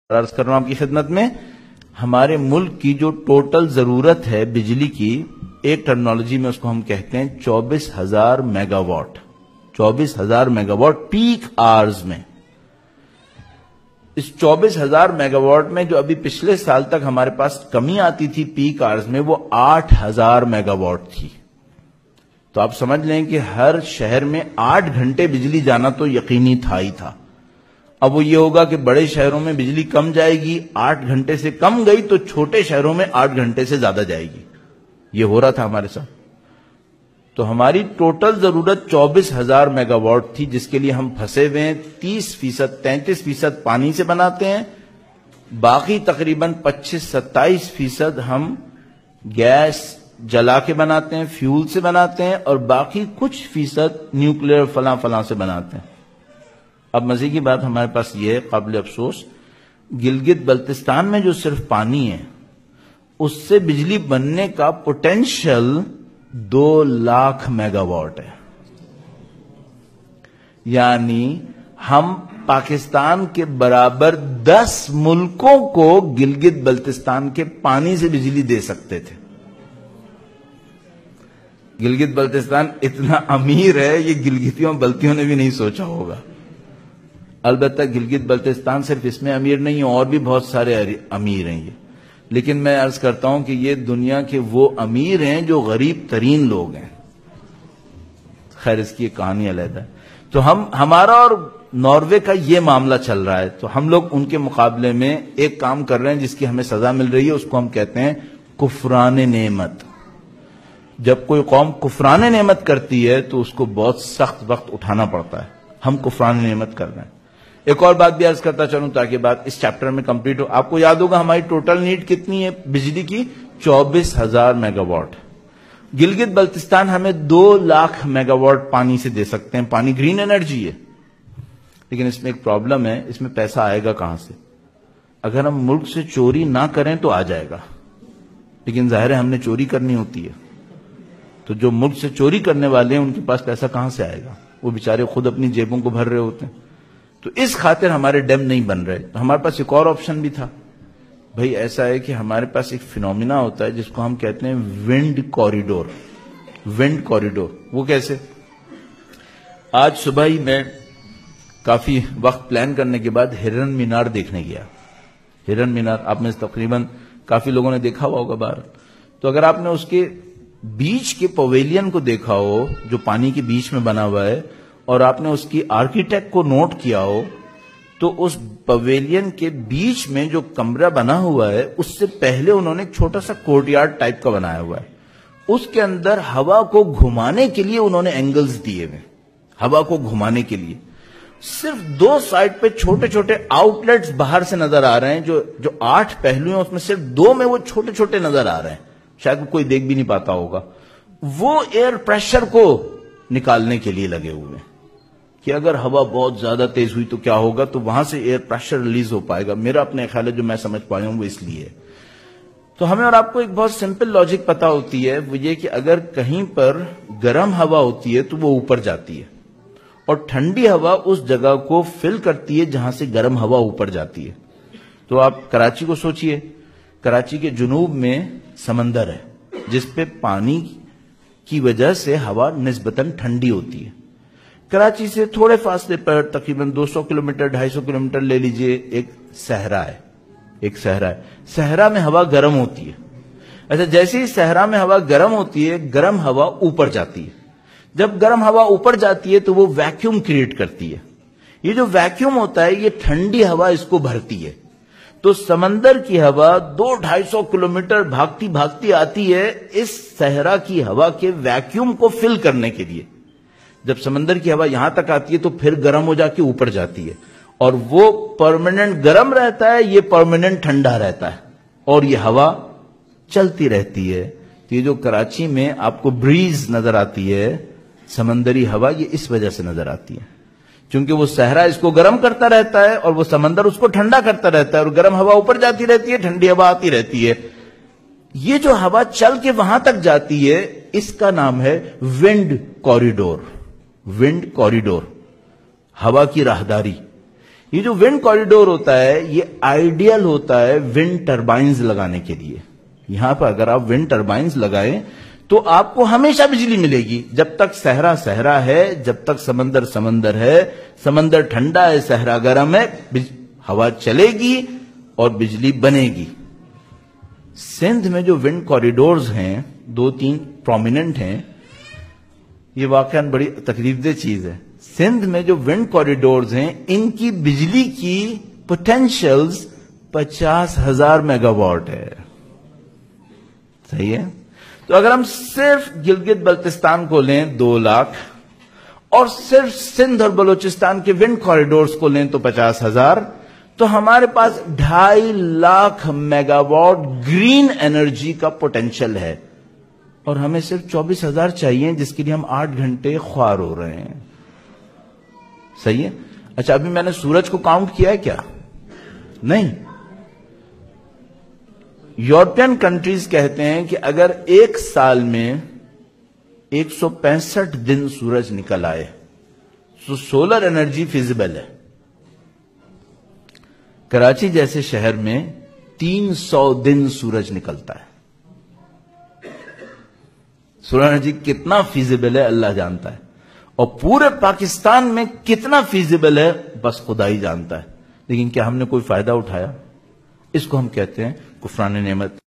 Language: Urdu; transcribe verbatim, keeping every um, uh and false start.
عرض کر رہا ہوں آپ کی خدمت میں، ہمارے ملک کی جو ٹوٹل ضرورت ہے بجلی کی، ایک ٹرمنالوجی میں اس کو ہم کہتے ہیں چوبیس ہزار میگا واٹ چوبیس ہزار میگا واٹ پیک آورز میں۔ اس چوبیس ہزار میگا واٹ میں جو ابھی پچھلے سال تک ہمارے پاس کمی آتی تھی پیک آورز میں، وہ آٹھ ہزار میگا واٹ تھی۔ تو آپ سمجھ لیں کہ ہر شہر میں آٹھ گھنٹے بجلی جانا تو یقینی تھا ہی تھا۔ اب وہ یہ ہوگا کہ بڑے شہروں میں بجلی کم جائے گی، آٹھ گھنٹے سے کم گئی تو چھوٹے شہروں میں آٹھ گھنٹے سے زیادہ جائے گی۔ یہ ہو رہا تھا ہمارے ساتھ۔ تو ہماری ٹوٹل ضرورت چوبیس ہزار میگا واٹ تھی، جس کے لیے ہم پھنسے ہوئے ہیں تیس فیصد تینتیس فیصد پانی سے بناتے ہیں، باقی تقریباً پچیس ستائیس فیصد ہم گیس جلا کے بناتے ہیں، فیول سے بناتے ہیں، اور باقی کچھ فیصد نیوکلیر فلاں فلاں سے بناتے ہیں۔ اب مزے کی بات ہمارے پاس یہ ہے، قابل افسوس، گلگت بلتستان میں جو صرف پانی ہے اس سے بجلی بننے کا پوٹینشل دو لاکھ میگا واٹ ہے۔ یعنی ہم پاکستان کے برابر دس ملکوں کو گلگت بلتستان کے پانی سے بجلی دے سکتے تھے۔ گلگت بلتستان اتنا امیر ہے، یہ گلگتیوں بلتیوں نے بھی نہیں سوچا ہوگا۔ البتہ گلگت بلتستان صرف اس میں امیر نہیں ہے، اور بھی بہت سارے امیر ہیں یہ، لیکن میں عرض کرتا ہوں کہ یہ دنیا کے وہ امیر ہیں جو غریب ترین لوگ ہیں۔ خیر، اس کی ایک کہانی علیحدہ ہے۔ تو ہم ہمارا اور ناروے کا یہ معاملہ چل رہا ہے، تو ہم لوگ ان کے مقابلے میں ایک کام کر رہے ہیں جس کی ہمیں سزا مل رہی ہے، اس کو ہم کہتے ہیں کفران نعمت۔ جب کوئی قوم کفران نعمت کرتی ہے تو اس کو بہت سخت وقت اٹھانا پڑتا ہے۔ ہم کفران نعمت کر رہے ہیں۔ ایک اور بات بھی عرض کرتا چلوں تاکہ بات اس چیپٹر میں کمپلیٹ ہو۔ آپ کو یاد ہوگا ہماری ٹوٹل نیڈ کتنی ہے بجلی کی؟ چوبیس ہزار میگا واٹ۔ گلگت بلتستان ہمیں دو لاکھ میگا واٹ پانی سے دے سکتے ہیں۔ پانی گرین انرجی ہے، لیکن اس میں ایک پرابلم ہے، اس میں پیسہ آئے گا کہاں سے؟ اگر ہم ملک سے چوری نہ کریں تو آ جائے گا، لیکن ظاہر ہے ہم نے چوری کرنی ہوتی ہے، تو جو ملک سے چوری کرنے والے ہیں ان کے پاس پیسہ کہاں سے آئے گا؟ وہ بیچارے خود اپنی جیبوں کو بھر رہے ہوتے ہیں۔ تو اس خاطر ہمارے ڈیم نہیں بن رہے۔ تو ہمارے پاس ایک اور آپشن بھی تھا۔ بھئی ایسا ہے کہ ہمارے پاس ایک فینومینا ہوتا ہے جس کو ہم کہتے ہیں ونڈ کوریڈور۔ ونڈ کوریڈور وہ کیسے؟ آج صبح ہی میں کافی وقت پلان کرنے کے بعد ہرن مینار دیکھنے گیا۔ ہرن مینار آپ میں تقریباً کافی لوگوں نے دیکھا ہوا ہوگا باہر۔ تو اگر آپ نے اس کے بیچ کے پویلین کو دیکھا ہو جو پانی کے بیچ میں بنا ہوا ہے، اور آپ نے اس کی آرکیٹیکٹ کو نوٹ کیا ہو، تو اس پویلین کے بیچ میں جو کمرہ بنا ہوا ہے اس سے پہلے انہوں نے ایک چھوٹا سا کورٹ یارڈ ٹائپ کا بنایا ہوا ہے۔ اس کے اندر ہوا کو گھمانے کے لیے انہوں نے اینگلز دیے ہوئے، ہوا کو گھمانے کے لیے صرف دو سائڈ پہ چھوٹے چھوٹے آؤٹ لیٹس باہر سے نظر آ رہے ہیں۔ جو جو آٹھ پہلو ہیں اس میں صرف دو میں وہ چھوٹے چھوٹے نظر آ رہے ہیں، شاید کوئی دیکھ بھی نہیں پاتا ہوگا۔ وہ ایئر پریشر کو نکالنے کے لیے لگے ہوئے ہیں کہ اگر ہوا بہت زیادہ تیز ہوئی تو کیا ہوگا، تو وہاں سے ایئر پریشر ریلیز ہو پائے گا۔ میرا اپنے خیال ہے جو میں سمجھ پایا ہوں وہ اس لیے ہے۔ تو ہمیں اور آپ کو ایک بہت سمپل لاجک پتا ہوتی ہے، وہ یہ کہ اگر کہیں پر گرم ہوا ہوتی ہے تو وہ اوپر جاتی ہے، اور ٹھنڈی ہوا اس جگہ کو فل کرتی ہے جہاں سے گرم ہوا اوپر جاتی ہے۔ تو آپ کراچی کو سوچئے، کراچی کے جنوب میں سمندر ہے جس پہ پانی کی وجہ سے ہوا نسبتاً ٹھنڈی ہوتی ہے۔ کراچی سے تھوڑے فاصلے پر تقریباً دو سو کلومیٹر ڈھائی سو کلومیٹر لے لیجئے، ایک صحرا ہے ایک صحرا ہے صحرا میں ہوا گرم ہوتی ہے۔ اچھا، جیسے ہی صحرا میں ہوا گرم ہوتی ہے، گرم ہوا اوپر جاتی ہے۔ جب گرم ہوا اوپر جاتی ہے تو وہ ویکیوم کریٹ کرتی ہے۔ یہ جو ویکیوم ہوتا ہے یہ ٹھنڈی ہوا اس کو بھرتی ہے۔ تو سمندر کی ہوا دو ڈھائی سو کلومیٹر بھاگتی بھاگتی آتی ہے اس صحرا کی ہوا کے ویکیوم کو فل کرنے کے لیے۔ جب سمندر کی ہوا یہاں تک آتی ہے تو پھر گرم ہو جا کے اوپر جاتی ہے، اور وہ پرماننٹ گرم رہتا ہے، یہ پرماننٹ ٹھنڈا رہتا ہے، اور یہ ہوا چلتی رہتی ہے۔ تو یہ جو کراچی میں آپ کو بریز نظر آتی ہے، سمندری ہوا، یہ اس وجہ سے نظر آتی ہے چونکہ وہ صحرا اس کو گرم کرتا رہتا ہے اور وہ سمندر اس کو ٹھنڈا کرتا رہتا ہے، اور گرم ہوا اوپر جاتی رہتی ہے، ٹھنڈی ہوا آتی رہتی ہے۔ یہ جو ہوا چل کے وہاں تک جاتی ہے اس کا نام ہے ونڈ کوریڈور۔ ونڈ کوریڈور، ہوا کی راہداری۔ یہ جو ونڈ کوریڈور ہوتا ہے یہ آئیڈیل ہوتا ہے ونڈ ٹربائنز لگانے کے لیے. یہاں پر اگر آپ ونڈ ٹربائنز لگائیں تو آپ کو ہمیشہ بجلی ملے گی. جب تک صحرا صحرا ہے، جب تک سمندر سمندر ہے، سمندر ٹھنڈا ہے، صحرا گرم ہے، ہوا چلے گی اور بجلی بنے گی. سندھ میں جو ونڈ کوریڈورز ہیں، دو تین پرومیننٹ ہیں، یہ واقعاً بڑی تکلیف دہ چیز ہے. سندھ میں جو ونڈ کوریڈورز ہیں ان کی بجلی کی پوٹینشلز پچاس ہزار میگا واٹ ہے. صحیح ہے؟ تو اگر ہم صرف گلگت بلتستان کو لیں دو لاکھ اور صرف سندھ اور بلوچستان کے ونڈ کوریڈورز کو لیں تو پچاس ہزار، تو ہمارے پاس ڈھائی lakh megawatt green energy کا پوٹینشل ہے. اور ہمیں صرف چوبیس ہزار چاہیے جس کے لیے ہم آٹھ گھنٹے خوار ہو رہے ہیں. صحیح ہے؟ اچھا، ابھی میں نے سورج کو کاؤنٹ کیا ہے کیا؟ نہیں. یورپین کنٹریز کہتے ہیں کہ اگر ایک سال میں ایک سو پینسٹھ دن سورج نکل آئے تو سولر انرجی فیزیبل ہے. کراچی جیسے شہر میں تین سو دن سورج نکلتا ہے. سولر انرجی کتنا فیزیبل ہے اللہ جانتا ہے، اور پورے پاکستان میں کتنا فیزیبل ہے بس خدا ہی جانتا ہے. لیکن کیا ہم نے کوئی فائدہ اٹھایا؟ اس کو ہم کہتے ہیں کفران نعمت.